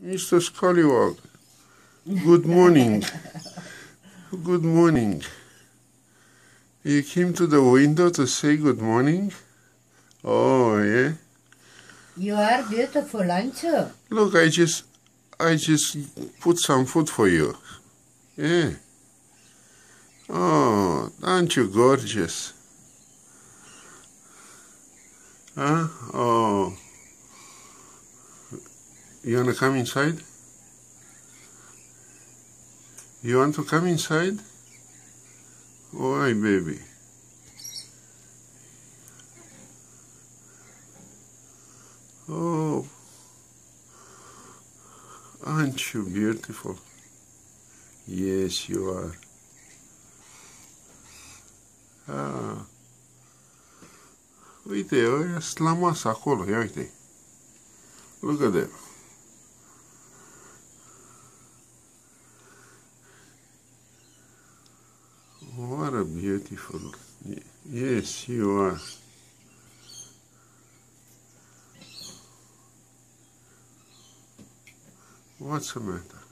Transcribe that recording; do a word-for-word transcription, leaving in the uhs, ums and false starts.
Mister Scullywag, good morning. Good morning. You came to the window to say good morning? Oh, yeah? You are beautiful, aren't you? Look, I just, I just put some food for you. Yeah. Oh, aren't you gorgeous? Huh? Oh. You wanna come inside? You want to come inside? Why, baby? Oh, aren't you beautiful? Yes, you are. Ah. Uite, ăia sunt la masă acolo, ia uite. Look at them. What a beautiful... Yes, you are. What's the matter?